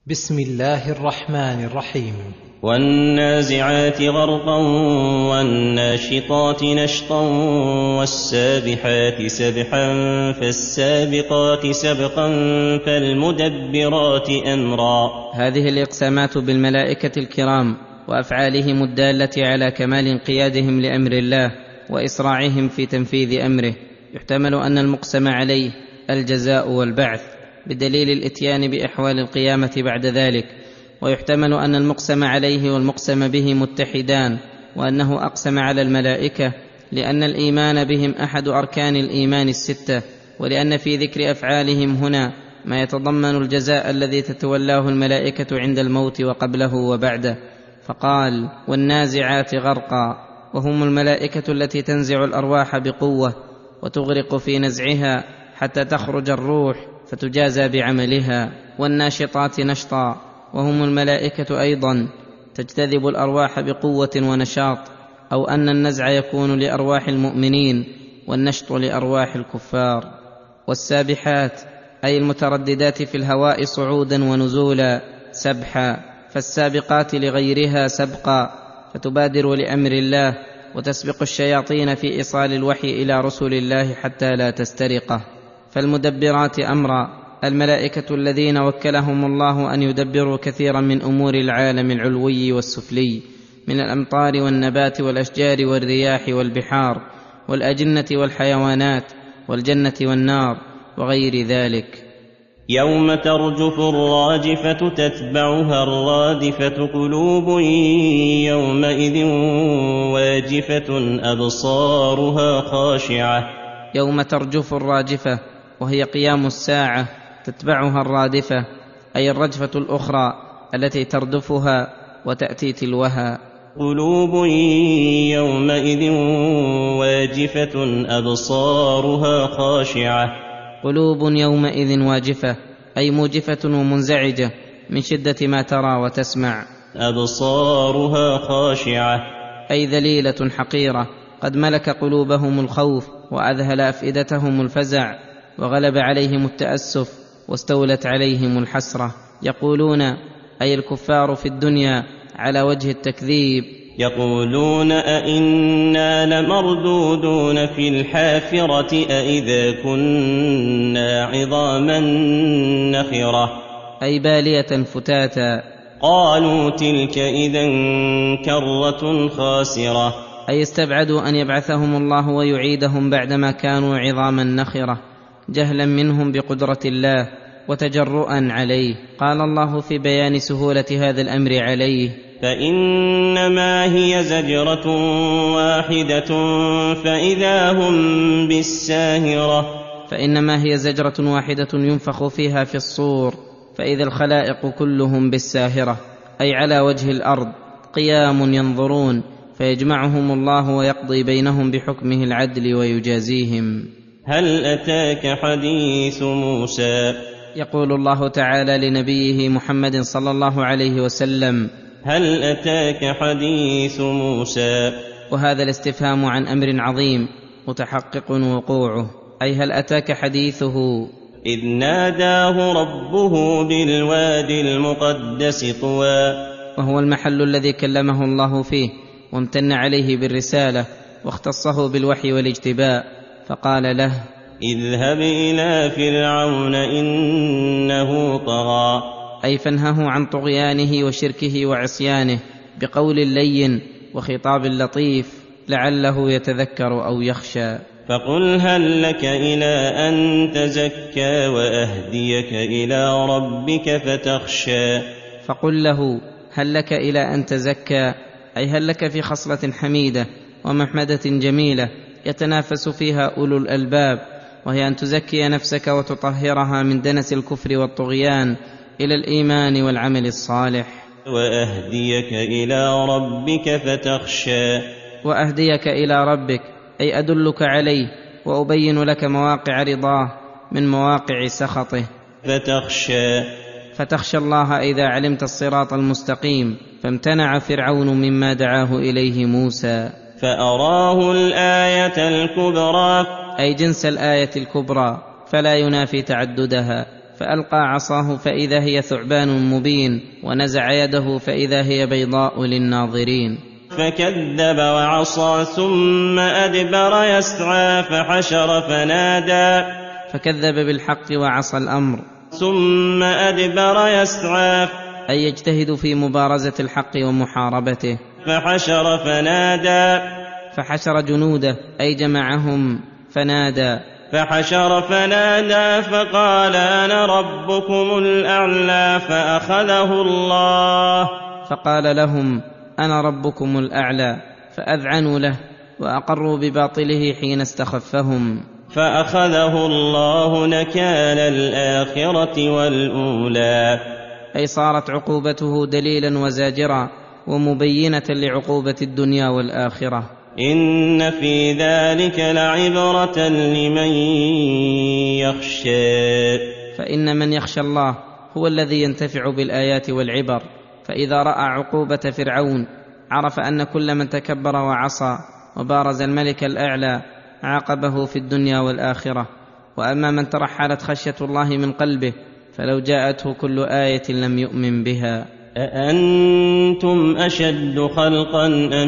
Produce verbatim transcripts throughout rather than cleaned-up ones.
بسم الله الرحمن الرحيم. والنازعات غرقا والناشطات نشطا والسابحات سبحا فالسابقات سبقا فالمدبرات أمرا. هذه الإقسامات بالملائكة الكرام وأفعالهم الدالة على كمال انقيادهم لأمر الله وإسراعهم في تنفيذ أمره، يحتمل أن المقسم عليه الجزاء والبعث بدليل الإتيان بأحوال القيامة بعد ذلك، ويحتمل أن المقسم عليه والمقسم به متحدان، وأنه أقسم على الملائكة لأن الإيمان بهم أحد أركان الإيمان الستة، ولأن في ذكر أفعالهم هنا ما يتضمن الجزاء الذي تتولاه الملائكة عند الموت وقبله وبعده، فقال: والنازعات غرقا، وهم الملائكة التي تنزع الأرواح بقوة وتغرق في نزعها حتى تخرج الروح فتجازى بعملها. والناشطات نشطا، وهم الملائكة أيضا تجتذب الأرواح بقوة ونشاط، أو أن النزع يكون لأرواح المؤمنين والنشط لأرواح الكفار. والسابحات أي المترددات في الهواء صعودا ونزولا سبحا، فالسابقات لغيرها سبقا فتبادر لأمر الله وتسبق الشياطين في إيصال الوحي إلى رسل الله حتى لا تسترقه. فالمدبرات أمرا، الملائكة الذين وكلهم الله أن يدبروا كثيرا من أمور العالم العلوي والسفلي من الأمطار والنبات والأشجار والرياح والبحار والأجنة والحيوانات والجنة والنار وغير ذلك. يوم ترجف الراجفة تتبعها الرادفة قلوب يومئذ واجفة أبصارها خاشعة. يوم ترجف الراجفة وهي قيام الساعة تتبعها الرادفة، أي الرجفة الأخرى التي تردفها وتأتي تلوها. قلوب يومئذ واجفة أبصارها خاشعة. قلوب يومئذ واجفة أي موجفة ومنزعجة من شدة ما ترى وتسمع. أبصارها خاشعة أي ذليلة حقيرة قد ملك قلوبهم الخوف وأذهل أفئدتهم الفزع وغلب عليهم التأسف واستولت عليهم الحسرة. يقولون أي الكفار في الدنيا على وجه التكذيب، يقولون أئنا لمردودون في الحافرة أئذا كنا عظاما نخرة، أي بالية فتاتا. قالوا تلك إذا كرة خاسرة، أي استبعدوا أن يبعثهم الله ويعيدهم بعدما كانوا عظاما نخرة، جهلا منهم بقدرة الله وتجرؤا عليه. قال الله في بيان سهولة هذا الأمر عليه: فإنما هي زجرة واحدة فإذا هم بالساهرة. فإنما هي زجرة واحدة ينفخ فيها في الصور فإذا الخلائق كلهم بالساهرة، أي على وجه الأرض قيام ينظرون، فيجمعهم الله ويقضي بينهم بحكمه العدل ويجازيهم. هل أتاك حديث موسى؟ يقول الله تعالى لنبيه محمد صلى الله عليه وسلم: هل أتاك حديث موسى؟ وهذا الاستفهام عن أمر عظيم متحقق وقوعه، أي هل أتاك حديثه؟ إذ ناداه ربه بالوادي المقدس طوى، وهو المحل الذي كلمه الله فيه وامتن عليه بالرسالة واختصه بالوحي والاجتباء، فقال له: اذهب إلى فرعون إنه طغى، أي فانهه عن طغيانه وشركه وعصيانه بقول لين وخطاب لطيف لعله يتذكر أو يخشى. فقل هل لك إلى أن تزكى وأهديك إلى ربك فتخشى. فقل له هل لك إلى أن تزكى، أي هل لك في خصلة حميدة ومحمدة جميلة يتنافس فيها أولو الألباب، وهي أن تزكي نفسك وتطهرها من دنس الكفر والطغيان إلى الإيمان والعمل الصالح. وأهديك إلى ربك فتخشى. وأهديك إلى ربك أي أدلك عليه وأبين لك مواقع رضاه من مواقع سخطه. فتخشى فتخشى الله إذا علمت الصراط المستقيم، فامتنع فرعون مما دعاه إليه موسى. فأراه الآية الكبرى، أي جنس الآية الكبرى فلا ينافي تعددها، فألقى عصاه فإذا هي ثعبان مبين، ونزع يده فإذا هي بيضاء للناظرين. فكذب وعصى ثم أدبر يسعى فحشر فنادى فكذب بالحق وعصى الأمر، ثم أدبر يسعى أي يجتهد في مبارزة الحق ومحاربته. فحشر فنادى فحشر جنوده أي جمعهم فنادى. فحشر فنادى فقال أنا ربكم الأعلى فأخذه الله فقال لهم أنا ربكم الأعلى فأذعنوا له وأقروا بباطله حين استخفهم. فأخذه الله نكال الآخرة والأولى، أي صارت عقوبته دليلا وزاجرا ومبينة لعقوبة الدنيا والآخرة. إن في ذلك لعبرة لمن يخشى، فإن من يخشى الله هو الذي ينتفع بالآيات والعبر. فإذا رأى عقوبة فرعون عرف أن كل من تكبر وعصى وبارز الملك الأعلى عاقبه في الدنيا والآخرة. وأما من ترحلت خشية الله من قلبه فلو جاءته كل آية لم يؤمن بها. أأنتم أشد خلقا أم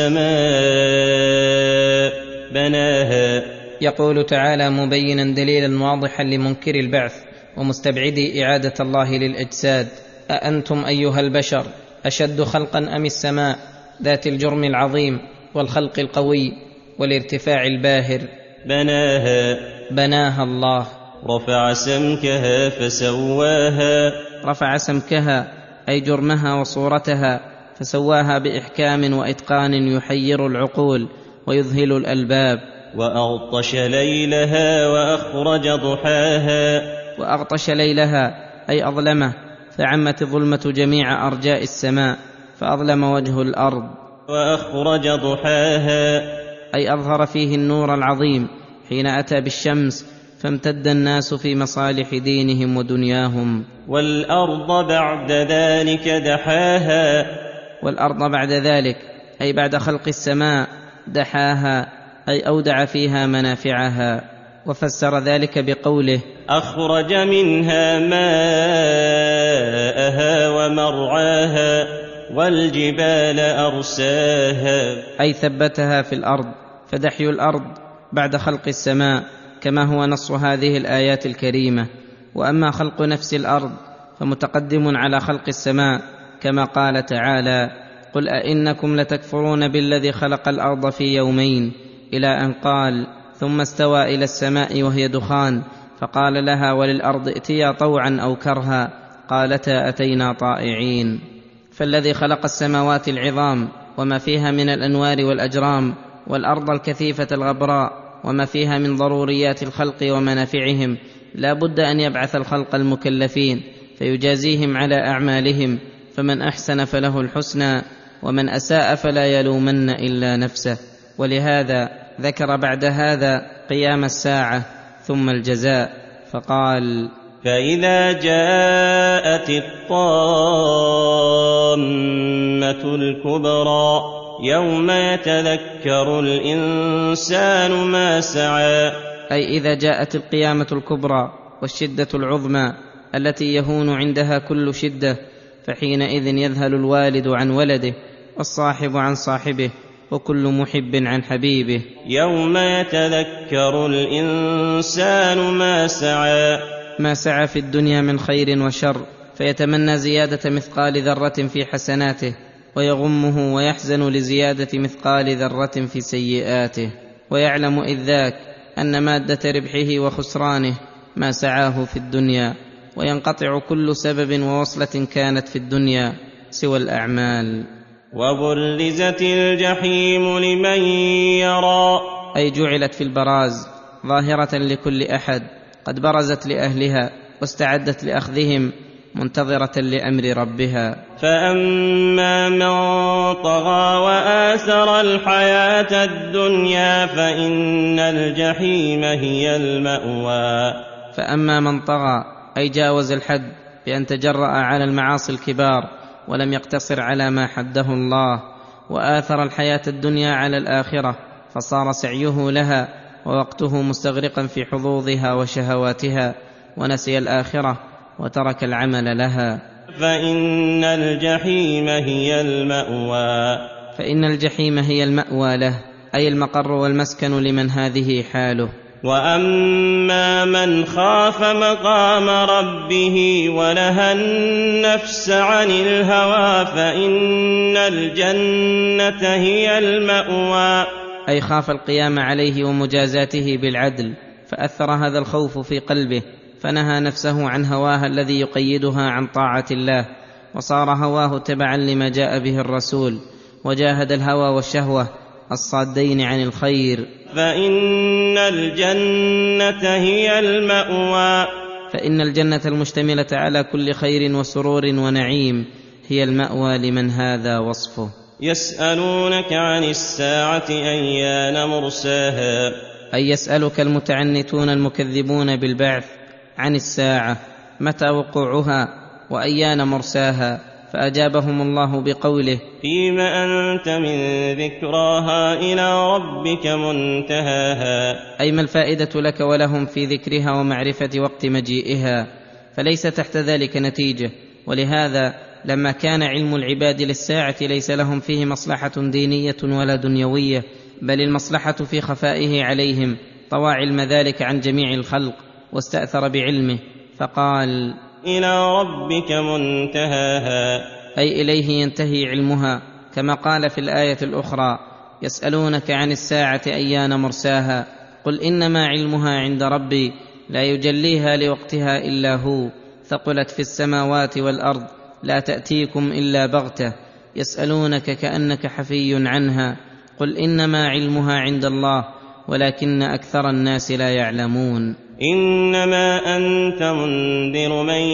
السماء بناها؟ يقول تعالى مبينا دليلا واضحا لمنكر البعث ومستبعدي إعادة الله للأجساد: أأنتم أيها البشر أشد خلقا أم السماء ذات الجرم العظيم والخلق القوي والارتفاع الباهر؟ بناها بناها الله. رفع سمكها فسواها رفع سمكها أي جرمها وصورتها فسواها بإحكام وإتقان يحير العقول ويذهل الألباب. وأغطش ليلها وأخرج ضحاها وأغطش ليلها أي أظلمه فعمت الظلمة جميع أرجاء السماء فأظلم وجه الأرض. وأخرج ضحاها أي أظهر فيه النور العظيم حين أتى بالشمس فامتد الناس في مصالح دينهم ودنياهم. والأرض بعد ذلك دحاها والأرض بعد ذلك أي بعد خلق السماء دحاها أي أودع فيها منافعها. وفسر ذلك بقوله أخرج منها ماءها ومرعاها والجبال أرساها أي ثبتها في الأرض. فدحي الأرض بعد خلق السماء كما هو نص هذه الآيات الكريمة. وأما خلق نفس الأرض فمتقدم على خلق السماء كما قال تعالى: قل أئنكم لتكفرون بالذي خلق الأرض في يومين، إلى أن قال: ثم استوى إلى السماء وهي دخان فقال لها وللأرض ائتيا طوعا أو كرها قالتا أتينا طائعين. فالذي خلق السماوات العظام وما فيها من الأنوار والأجرام والأرض الكثيفة الغبراء وما فيها من ضروريات الخلق ومنافعهم لا بد أن يبعث الخلق المكلفين فيجازيهم على أعمالهم، فمن أحسن فله الحسنى ومن أساء فلا يلومن إلا نفسه. ولهذا ذكر بعد هذا قيام الساعة ثم الجزاء فقال: فإذا جاءت الطامة الكبرى يوم يتذكر الإنسان ما سعى، أي إذا جاءت القيامة الكبرى والشدة العظمى التي يهون عندها كل شدة، فحينئذ يذهل الوالد عن ولده والصاحب عن صاحبه وكل محب عن حبيبه. يوم يتذكر الإنسان ما سعى، ما سعى في الدنيا من خير وشر، فيتمنى زيادة مثقال ذرة في حسناته ويغمه ويحزن لزيادة مثقال ذرة في سيئاته، ويعلم إذ ذاك أن مادة ربحه وخسرانه ما سعاه في الدنيا، وينقطع كل سبب ووصلة كانت في الدنيا سوى الأعمال. وبرزت الجحيم لمن يرى، أي جعلت في البراز ظاهرة لكل أحد، قد برزت لأهلها واستعدت لأخذهم منتظرة لأمر ربها. فأما من طغى وآثر الحياة الدنيا فإن الجحيم هي المأوى. فأما من طغى أي جاوز الحد بأن تجرأ على المعاصي الكبار ولم يقتصر على ما حده الله، وآثر الحياة الدنيا على الآخرة فصار سعيه لها ووقته مستغرقا في حظوظها وشهواتها، ونسي الآخرة وترك العمل لها. فإن الجحيم هي المأوى فإن الجحيم هي المأوى له، أي المقر والمسكن لمن هذه حاله. وأما من خاف مقام ربه ونهى النفس عن الهوى فإن الجنة هي المأوى، أي خاف القيام عليه ومجازاته بالعدل، فأثر هذا الخوف في قلبه فنهى نفسه عن هواها الذي يقيدها عن طاعة الله، وصار هواه تبعا لما جاء به الرسول، وجاهد الهوى والشهوة الصادين عن الخير. فإن الجنة هي المأوى فإن الجنة المشتملة على كل خير وسرور ونعيم هي المأوى لمن هذا وصفه. يسألونك عن الساعة أيان مرساها، أي يسألك المتعنتون المكذبون بالبعث عن الساعة متى وقوعها وأيان مرساها، فأجابهم الله بقوله: فيما أنت من ذكراها إلى ربك منتهاها، أي ما الفائدة لك ولهم في ذكرها ومعرفة وقت مجيئها، فليس تحت ذلك نتيجة. ولهذا لما كان علم العباد للساعة ليس لهم فيه مصلحة دينية ولا دنيوية، بل المصلحة في خفائه عليهم، طوى علم ذلك عن جميع الخلق واستأثر بعلمه، فقال: إلى ربك منتهاها، أي إليه ينتهي علمها، كما قال في الآية الأخرى: يسألونك عن الساعة أيان مرساها قل إنما علمها عند ربي لا يجليها لوقتها إلا هو، ثقلت في السماوات والأرض لا تأتيكم إلا بغتة، يسألونك كأنك حفي عنها قل إنما علمها عند الله ولكن أكثر الناس لا يعلمون. إنما أنت منذر من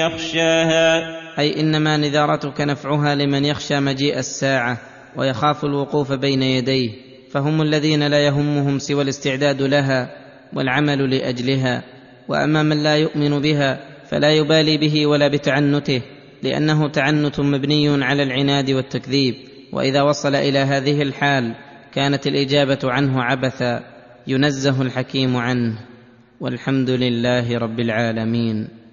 يخشاها، أي إنما نذارتك نفعها لمن يخشى مجيء الساعة ويخاف الوقوف بين يديه، فهم الذين لا يهمهم سوى الاستعداد لها والعمل لأجلها. وأما من لا يؤمن بها فلا يبالي به ولا بتعنته، لأنه تعنت مبني على العناد والتكذيب، وإذا وصل إلى هذه الحال كانت الإجابة عنه عبثا، ينزه الحكيم عنه. والحمد لله رب العالمين.